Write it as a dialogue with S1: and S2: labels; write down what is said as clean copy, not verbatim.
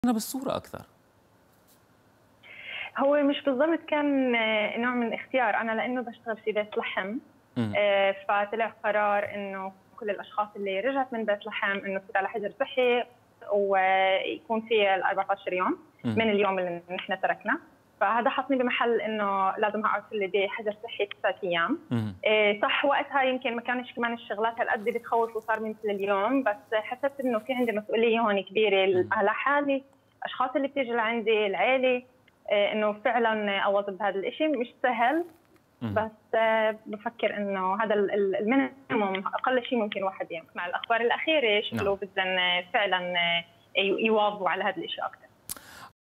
S1: بالصورة أكثر.
S2: هو مش بالضبط كان نوع من اختيار، أنا لأنه بشتغل في بيت لحم فطلع قرار إنه كل الأشخاص اللي رجعت من بيت لحم إنه تفوت على حجر صحي ويكون في ال 14 يوم من اليوم اللي نحن تركنا، فهذا حطني بمحل إنه لازم أقعد في بحجر صحي 9 أيام. صح وقتها يمكن ما كانش كمان الشغلات هالقد بتخوف وصار مثل اليوم، بس حسيت إنه في عندي مسؤولية هون كبيرة على حالي، الأشخاص اللي بتيجي لعندي، العائلة، إنه فعلا أواظب بهذا الإشي مش سهل. بس بفكر إنه هذا المينيموم أقل شيء ممكن واحد يعمل. مع الأخبار الأخيرة شكله بدنا فعلا يواظبوا على هذا الإشي أكثر.